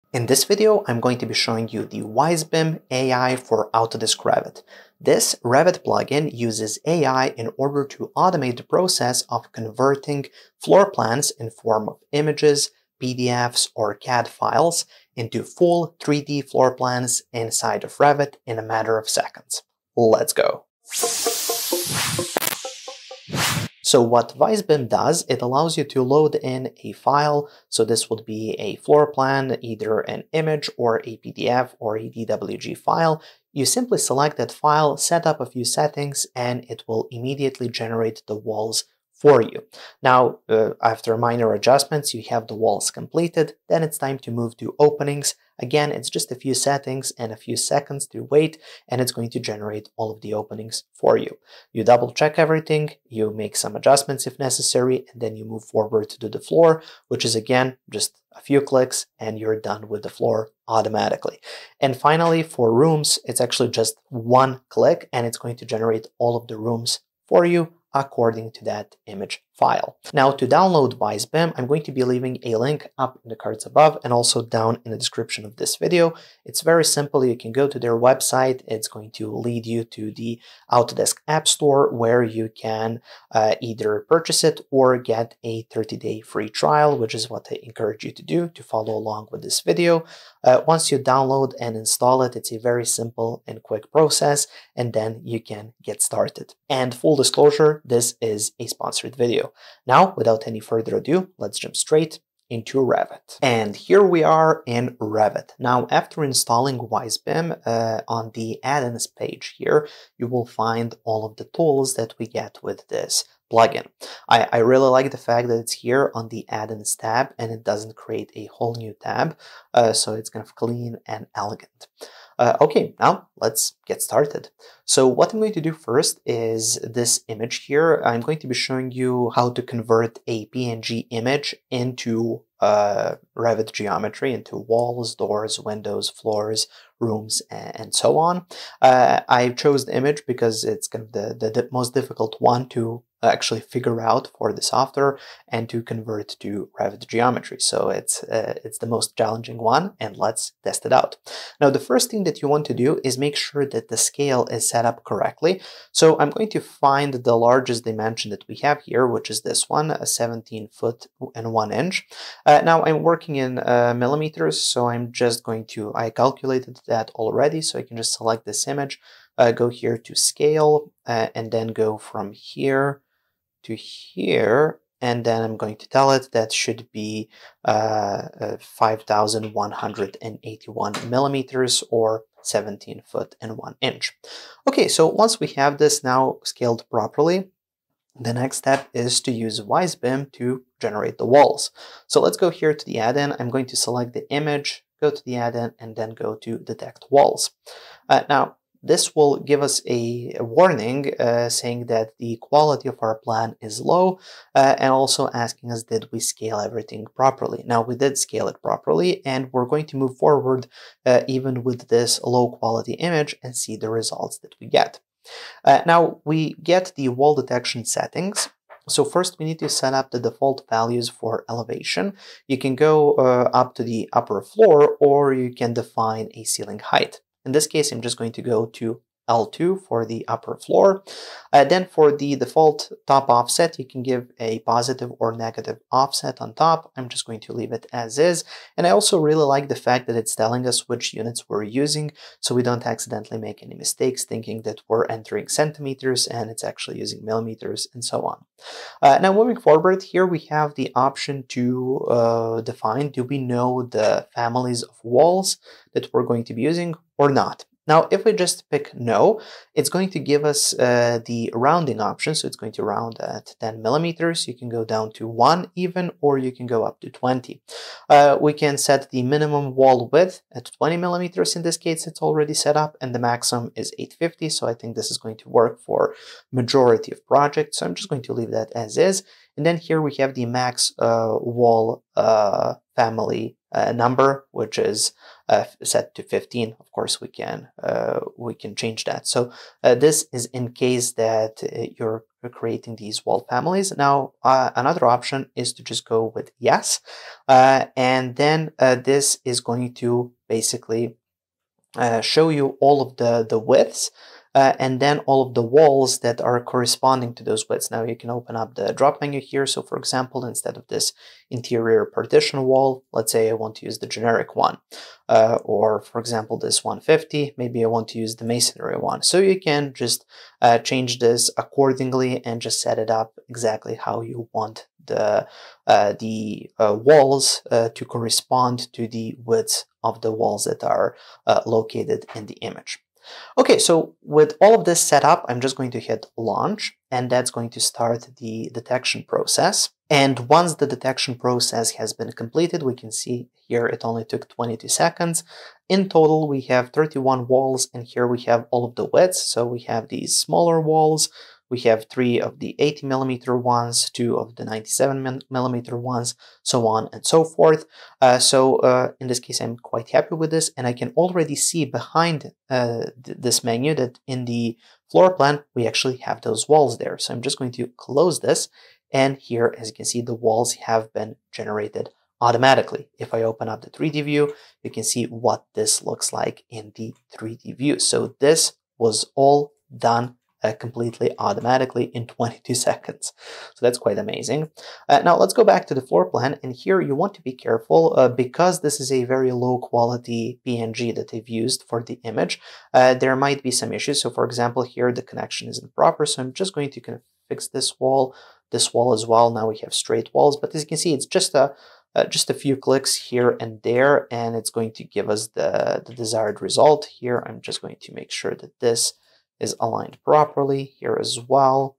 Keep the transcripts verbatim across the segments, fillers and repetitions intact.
In this video, I'm going to be showing you the WiseBIM A I for Autodesk Revit. This Revit plugin uses A I in order to automate the process of converting floor plans in form of images, P D Fs, or C A D files into full three D floor plans inside of Revit in a matter of seconds. Let's go. So what WiseBIM does, it allows you to load in a file. So this would be a floor plan, either an image or a P D F or a D W G file. You simply select that file, set up a few settings, and it will immediately generate the walls for you. Now, uh, after minor adjustments, you have the walls completed. Then it's time to move to openings. Again, it's just a few settings and a few seconds to wait, and it's going to generate all of the openings for you. You double check everything, you make some adjustments if necessary, and then you move forward to do the floor, which is again just a few clicks and you're done with the floor automatically. And finally, for rooms, it's actually just one click and it's going to generate all of the rooms for you according to that image file. Now, to download WiseBIM, I'm going to be leaving a link up in the cards above and also down in the description of this video. It's very simple. You can go to their website. It's going to lead you to the Autodesk App Store where you can uh, either purchase it or get a thirty day free trial, which is what I encourage you to do to follow along with this video. Uh, once you download and install it, it's a very simple and quick process, and then you can get started. And full disclosure, this is a sponsored video. Now, without any further ado, let's jump straight into Revit. And here we are in Revit. Now, after installing WiseBIM, uh, on the add-ins page here, you will find all of the tools that we get with this plugin. I, I really like the fact that it's here on the add-ins tab and it doesn't create a whole new tab, uh, so it's kind of clean and elegant. Uh, okay, now let's get started. So what I'm going to do first is this image here. I'm going to be showing you how to convert a P N G image into uh, Revit geometry, into walls, doors, windows, floors, rooms, and so on. Uh, I chose the image because it's kind of the, the, the most difficult one to actually figure out for the software and to convert to Revit geometry. So it's uh, it's the most challenging one, and let's test it out. Now, the first thing that you want to do is make sure that the scale is set up correctly. So I'm going to find the largest dimension that we have here, which is this one, a seventeen foot and one inch. Uh, now I'm working in uh, millimeters, so I'm just going to, I calculated that already, so I can just select this image, uh, go here to scale, uh, and then go from here to here, and then I'm going to tell it that should be uh, uh, five thousand one hundred eighty-one millimeters or seventeen foot and one inch. Okay, so once we have this now scaled properly, the next step is to use WiseBIM to generate the walls. So let's go here to the add-in. I'm going to select the image, go to the add-in, and then go to detect walls. Uh, now, this will give us a, a warning uh, saying that the quality of our plan is low, uh, and also asking us, did we scale everything properly? Now, we did scale it properly, and we're going to move forward uh, even with this low quality image and see the results that we get. Uh, now, we get the wall detection settings. So first we need to set up the default values for elevation. You can go uh, up to the upper floor, or you can define a ceiling height. In this case, I'm just going to go to L two for the upper floor. Uh, then for the default top offset, you can give a positive or negative offset on top. I'm just going to leave it as is. And I also really like the fact that it's telling us which units we're using, so we don't accidentally make any mistakes thinking that we're entering centimeters and it's actually using millimeters and so on. Uh, now moving forward, here we have the option to uh, define, do we know the families of walls that we're going to be using or not? Now, if we just pick no, it's going to give us uh, the rounding option. So it's going to round at ten millimeters. You can go down to one even, or you can go up to twenty. Uh, we can set the minimum wall width at twenty millimeters. In this case, it's already set up, and the maximum is eight fifty. So I think this is going to work for majority of projects. So I'm just going to leave that as is. And then here we have the max uh, wall uh, family uh, number, which is uh, set to fifteen. Of course, we can uh, we can change that. So uh, this is in case that uh, you're creating these wall families. Now, uh, another option is to just go with yes, uh, and then uh, this is going to basically uh, show you all of the the widths. Uh, and then all of the walls that are corresponding to those widths. Now you can open up the drop menu here. So for example, instead of this interior partition wall, let's say I want to use the generic one. Uh, or for example, this one fifty, maybe I want to use the masonry one. So you can just uh, change this accordingly and just set it up exactly how you want the, uh, the uh, walls uh, to correspond to the widths of the walls that are uh, located in the image. Okay, so with all of this set up, I'm just going to hit launch, and that's going to start the detection process. And once the detection process has been completed, we can see here it only took twenty-two seconds. In total, we have thirty-one walls, and here we have all of the widths. So we have these smaller walls. We have three of the eighty millimeter ones, two of the ninety-seven millimeter ones, so on and so forth. Uh, so uh, in this case, I'm quite happy with this, and I can already see behind uh, th this menu that in the floor plan, we actually have those walls there. So I'm just going to close this, and here, as you can see, the walls have been generated automatically. If I open up the three D view, you can see what this looks like in the three D view. So this was all done Uh, completely automatically in twenty-two seconds. So that's quite amazing. Uh, now let's go back to the floor plan, and here you want to be careful uh, because this is a very low quality P N G that they've used for the image. Uh, there might be some issues. So for example, here the connection isn't proper, so I'm just going to kind of fix this wall, this wall as well. Now we have straight walls, but as you can see, it's just a Uh, just a few clicks here and there, and it's going to give us the, the desired result. Here, I'm just going to make sure that this is aligned properly here as well.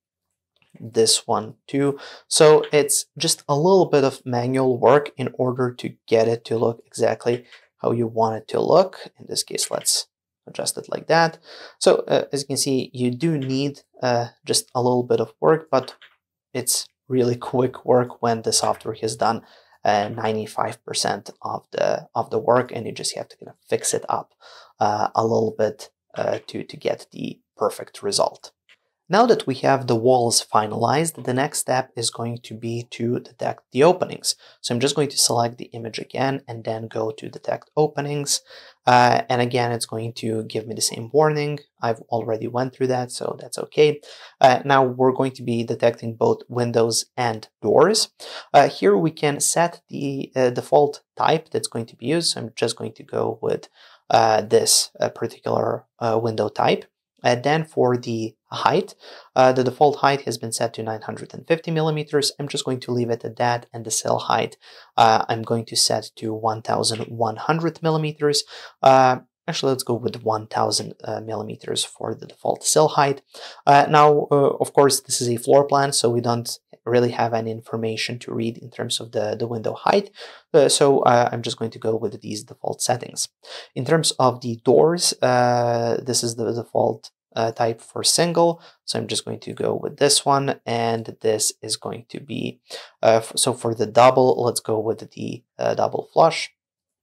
This one too. So it's just a little bit of manual work in order to get it to look exactly how you want it to look. In this case, let's adjust it like that. So uh, as you can see, you do need uh, just a little bit of work, but it's really quick work when the software has done ninety-five percent uh, of the of the work, and you just have to kind of fix it up uh, a little bit uh, to to get the perfect result. Now that we have the walls finalized, the next step is going to be to detect the openings. So I'm just going to select the image again and then go to detect openings. Uh, and again, it's going to give me the same warning. I've already went through that, so that's okay. Uh, now we're going to be detecting both windows and doors. Uh, here we can set the uh, default type that's going to be used. So I'm just going to go with uh, this uh, particular uh, window type. And then for the height, uh, the default height has been set to nine hundred fifty millimeters. I'm just going to leave it at that, and the sill height uh, I'm going to set to one thousand one hundred millimeters. Uh, actually, let's go with one thousand uh, millimeters for the default sill height. Uh, now, uh, of course, this is a floor plan, so we don't really have any information to read in terms of the, the window height. Uh, so uh, I'm just going to go with these default settings. In terms of the doors, uh, this is the default uh, type for single. So I'm just going to go with this one, and this is going to be, uh, so for the double, let's go with the uh, double flush.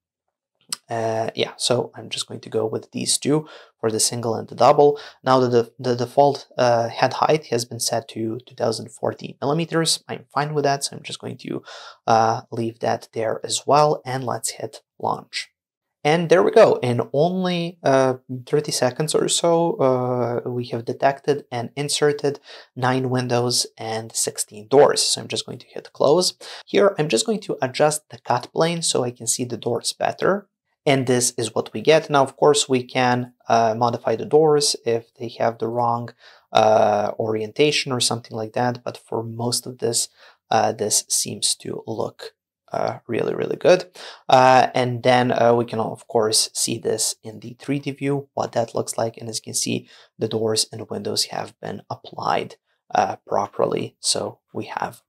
Uh, yeah, so I'm just going to go with these two for the single and the double. Now the, the, the default uh, head height has been set to two thousand forty millimeters. I'm fine with that, so I'm just going to uh, leave that there as well, and let's hit launch. And there we go. In only uh, thirty seconds or so, uh, we have detected and inserted nine windows and sixteen doors. So I'm just going to hit close. Here, I'm just going to adjust the cut plane so I can see the doors better. And this is what we get. Now, of course, we can uh, modify the doors if they have the wrong uh, orientation or something like that. But for most of this, uh, this seems to look uh, really, really good. Uh, and then uh, we can, of course, see this in the three D view, what that looks like. And as you can see, the doors and windows have been applied uh, properly. So we have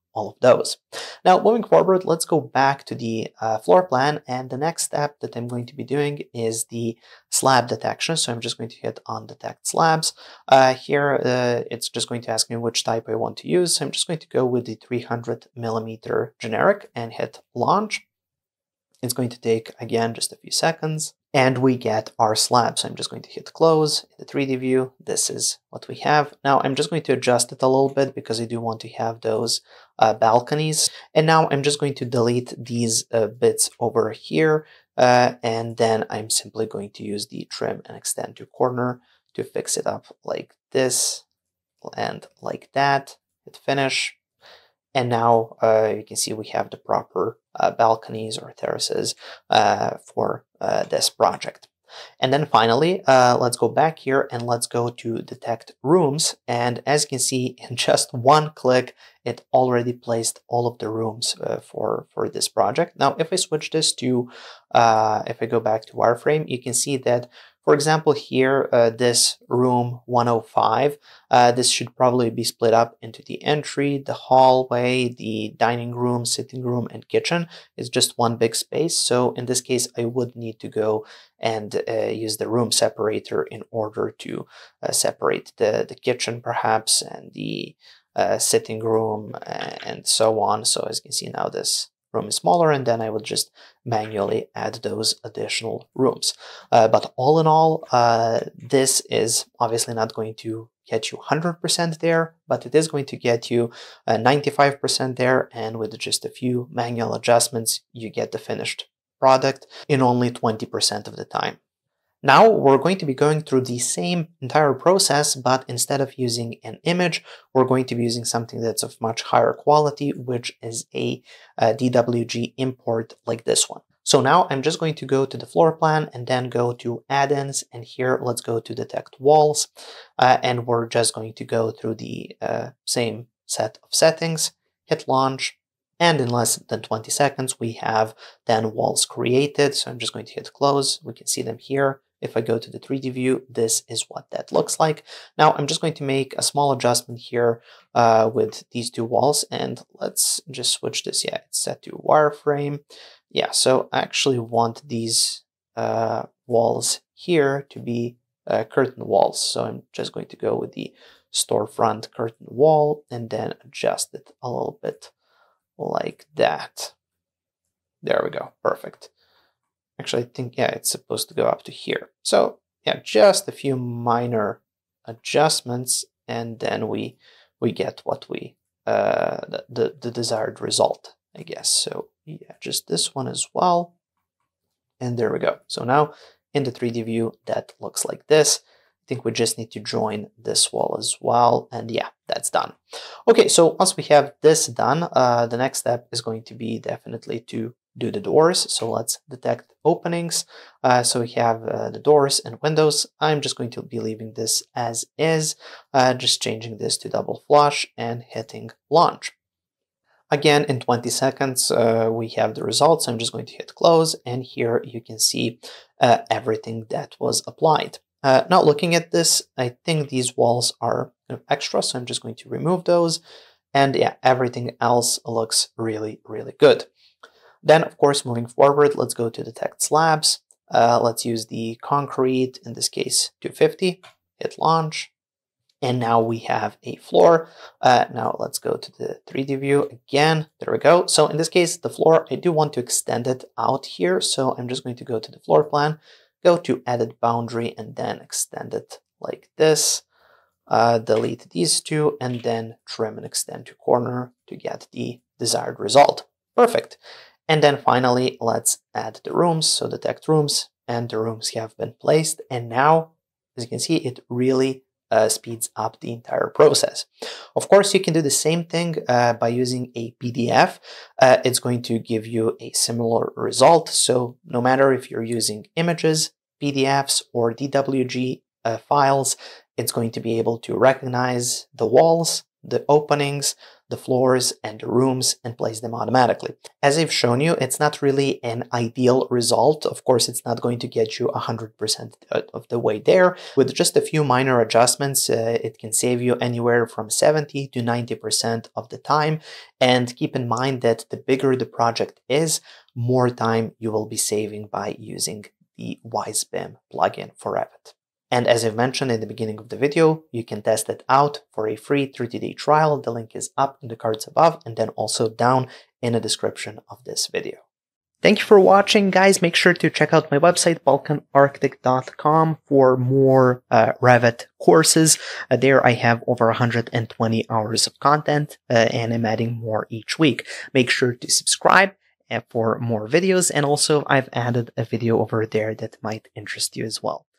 all of those. Now, moving forward, let's go back to the uh, floor plan, and the next step that I'm going to be doing is the slab detection. So I'm just going to hit on detect slabs. Uh, here, uh, it's just going to ask me which type I want to use. So I'm just going to go with the three hundred millimeter generic and hit launch. It's going to take, again, just a few seconds, and we get our slab. So I'm just going to hit close in the three D view. This is what we have. Now I'm just going to adjust it a little bit because I do want to have those uh, balconies. And now I'm just going to delete these uh, bits over here. Uh, and then I'm simply going to use the trim and extend to corner to fix it up like this and like that. Hit finish. And now uh, you can see we have the proper uh, balconies or terraces uh, for uh, this project. And then finally, uh, let's go back here and let's go to detect rooms. And as you can see, in just one click, it already placed all of the rooms uh, for, for this project. Now, if I switch this to, uh, if I go back to wireframe, you can see that, for example, here, uh, this room one oh five, uh, this should probably be split up into the entry, the hallway, the dining room, sitting room, and kitchen. It's just one big space. So in this case, I would need to go and uh, use the room separator in order to uh, separate the, the kitchen perhaps and the uh, sitting room and so on. So as you can see now, this room is smaller, and then I would just manually add those additional rooms. Uh, but all in all, uh, this is obviously not going to get you one hundred percent there, but it is going to get you uh, ninety-five percent there, and with just a few manual adjustments, you get the finished product in only twenty percent of the time. Now we're going to be going through the same entire process, but instead of using an image, we're going to be using something that's of much higher quality, which is a, a D W G import like this one. So now I'm just going to go to the floor plan and then go to add-ins, and here let's go to detect walls, uh, and we're just going to go through the uh, same set of settings, hit launch, and in less than twenty seconds we have then walls created. So I'm just going to hit close. We can see them here. If I go to the three D view, this is what that looks like. Now I'm just going to make a small adjustment here uh, with these two walls, and let's just switch this. Yeah, it's set to wireframe. Yeah, so I actually want these uh, walls here to be uh, curtain walls. So I'm just going to go with the storefront curtain wall and then adjust it a little bit like that. There we go, perfect. Actually, I think, yeah, it's supposed to go up to here. So yeah, just a few minor adjustments, and then we we get what we, uh, the, the, the desired result, I guess. So yeah, just this one as well. And there we go. So now in the three D view, that looks like this. I think we just need to join this wall as well. And yeah, that's done. Okay, so once we have this done, uh, the next step is going to be definitely to do the doors. So let's detect openings. Uh, so we have uh, the doors and windows. I'm just going to be leaving this as is, uh, just changing this to double flush and hitting launch. Again, in twenty seconds, uh, we have the results. I'm just going to hit close, and here you can see uh, everything that was applied. Uh, now looking at this, I think these walls are extra, so I'm just going to remove those. And yeah, everything else looks really, really good. Then, of course, moving forward, let's go to detect slabs. Uh, let's use the concrete, in this case, two fifty, hit launch. And now we have a floor. Uh, now let's go to the three D view again. There we go. So in this case, the floor, I do want to extend it out here. So I'm just going to go to the floor plan, go to edit boundary, and then extend it like this. Uh, delete these two, and then trim and extend to corner to get the desired result. Perfect. And then finally, let's add the rooms. So detect rooms, and the rooms have been placed. And now, as you can see, it really uh, speeds up the entire process. Of course, you can do the same thing uh, by using a P D F. Uh, it's going to give you a similar result. So no matter if you're using images, P D Fs, or D W G uh, files, it's going to be able to recognize the walls, the openings, the floors and the rooms and place them automatically. As I've shown you, it's not really an ideal result. Of course, it's not going to get you one hundred percent of the way there. With just a few minor adjustments, uh, it can save you anywhere from seventy to ninety percent of the time. And keep in mind that the bigger the project is, more time you will be saving by using the WiseBIM plugin for Revit. And as I've mentioned in the beginning of the video, you can test it out for a free thirty day trial. The link is up in the cards above and then also down in the description of this video. Thank you for watching, guys. Make sure to check out my website, balkan architect dot com, for more uh, Revit courses. Uh, there I have over one hundred twenty hours of content, uh, and I'm adding more each week. Make sure to subscribe uh, for more videos, and also I've added a video over there that might interest you as well.